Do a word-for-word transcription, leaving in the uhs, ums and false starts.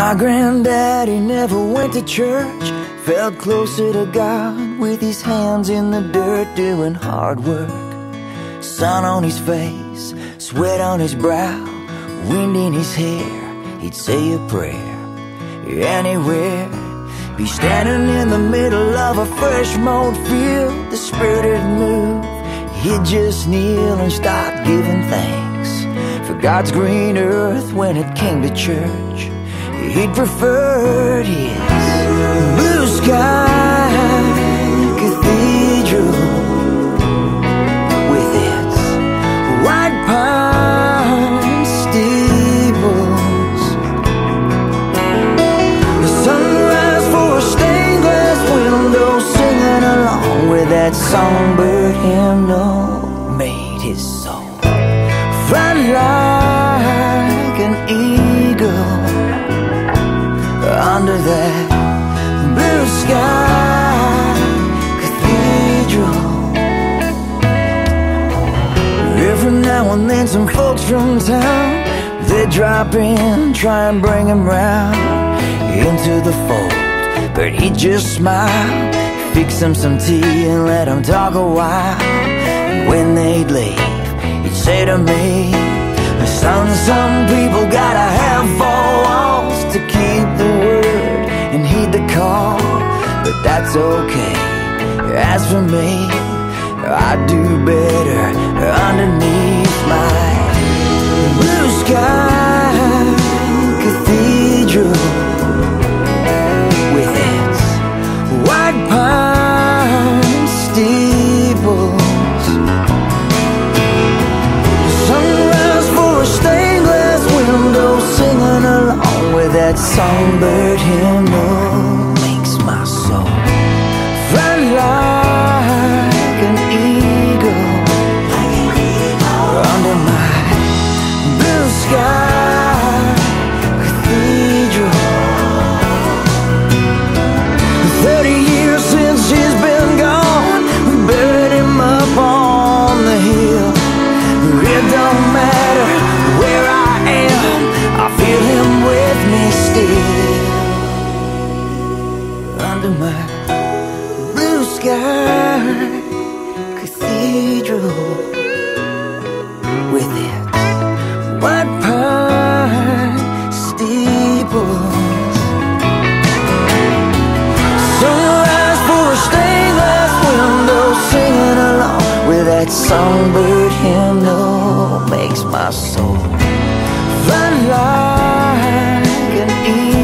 My granddaddy never went to church, felt closer to God with his hands in the dirt doing hard work. Sun on his face, sweat on his brow, wind in his hair, he'd say a prayer. Anywhere, be standing in the middle of a fresh mowed field, the spirit would move, he'd just kneel and start giving thanks for God's green earth. When it came to church, he'd preferred his blue sky cathedral with its white pine steeples, the sunrise for a stained glass window, singing along with that songbird hymnal, made his soul fly like an eagle under that blue sky cathedral. Every now and then some folks from town, they drop in, try and bring him round into the fold, but he'd just smile, fix them some tea and let them talk a while. And when they'd leave, he'd say to me, son, some people gotta have four walls to keep the word and heed the call, but that's okay. As for me, I do better underneath my blue sky cathedral with its white pine steeples, sunrise for a stained glass window, singing along with that songbird hymnal, makes my soul fly like an eagle under my blue sky cathedral. Thirty years since he's been gone, we buried him up on the hill. It don't matter where I am, I feel him with me still under my blue sky cathedral with its white pine steeples, sunrise for a stained glass window, singing along with that songbird hymnal, makes my soul fly like an eagle